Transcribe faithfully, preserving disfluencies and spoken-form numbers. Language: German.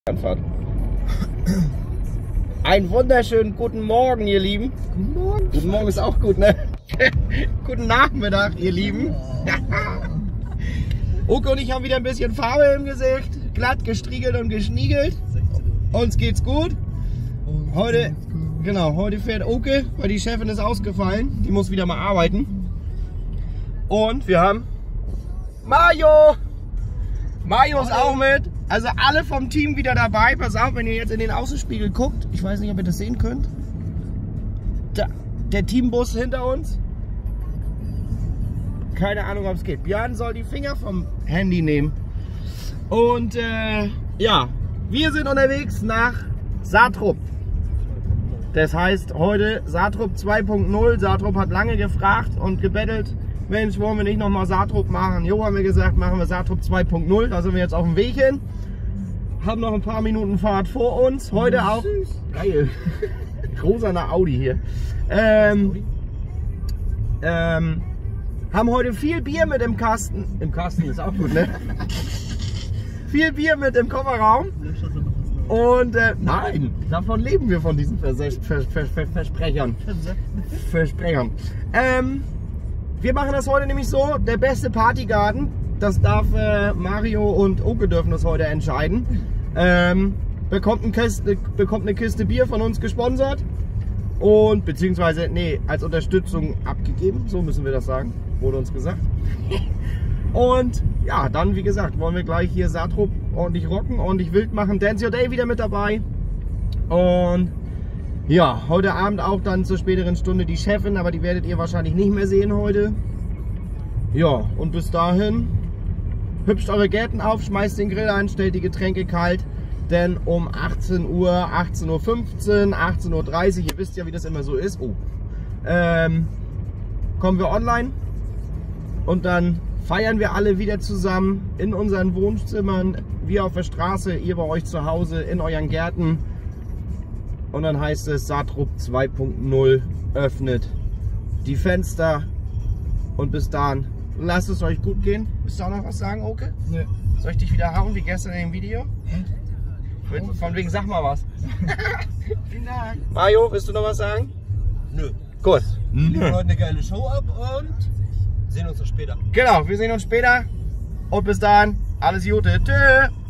Anfahrt. Einen wunderschönen guten Morgen, ihr Lieben. Guten Morgen. Guten Morgen ist auch gut, ne? Guten Nachmittag, ihr Lieben. Uke und ich haben wieder ein bisschen Farbe im Gesicht. Glatt gestriegelt und geschniegelt. Uns geht's gut. Heute, genau, heute fährt Uke, weil die Chefin ist ausgefallen. Die muss wieder mal arbeiten. Und wir haben Mario. Mario ist auch mit. Also alle vom Team wieder dabei. Pass auf, wenn ihr jetzt in den Außenspiegel guckt. Ich weiß nicht, ob ihr das sehen könnt. Da, der Teambus hinter uns. Keine Ahnung, ob es geht. Björn soll die Finger vom Handy nehmen. Und äh, ja, wir sind unterwegs nach Satrup. Das heißt heute Satrup zwei Punkt null. Satrup hat lange gefragt und gebettelt. Mensch, wollen wir nicht nochmal Satrup machen? Jo, haben wir gesagt, machen wir Satrup zwei Punkt null. Da sind wir jetzt auf dem Weg hin. Haben noch ein paar Minuten Fahrt vor uns. Heute auch. Geil. Rosaner Audi hier. Ähm, ähm, haben heute viel Bier mit im Kasten. Im Kasten ist auch gut, ne? Viel Bier mit im Kofferraum. Und äh, nein, davon leben wir, von diesen Vers Vers Vers Vers Versprechern. Versprechern. Ähm, wir machen das heute nämlich so, der beste Partygarten, das darf äh, Mario und Uke dürfen das heute entscheiden, ähm, bekommt, ein Kiste, bekommt eine Kiste Bier von uns gesponsert und beziehungsweise, nee, als Unterstützung abgegeben, so müssen wir das sagen, wurde uns gesagt. Und ja, dann wie gesagt, wollen wir gleich hier Satrup ordentlich rocken, ordentlich wild machen. Dance Your Day wieder mit dabei. Und ja, heute Abend auch dann zur späteren Stunde die Chefin, aber die werdet ihr wahrscheinlich nicht mehr sehen heute. Ja, und bis dahin hübscht eure Gärten auf, schmeißt den Grill ein, stellt die Getränke kalt, denn um achtzehn Uhr, achtzehn Uhr fünfzehn, achtzehn Uhr dreißig, ihr wisst ja, wie das immer so ist, oh, ähm, kommen wir online und dann feiern wir alle wieder zusammen in unseren Wohnzimmern, wir auf der Straße, ihr bei euch zu Hause, in euren Gärten. Und dann heißt es, Satrup zwei Punkt null öffnet die Fenster. Und bis dahin, lasst es euch gut gehen. Willst du auch noch was sagen, Oke? Nee. Soll ich dich wieder hauen, wie gestern in dem Video? Hä? Von wegen, sag mal was. Vielen Dank. Mario, willst du noch was sagen? Nö. Gut. Wir liefern heute eine geile Show ab und sehen uns dann später. Genau, wir sehen uns später. Und bis dahin, alles Gute. Tschö.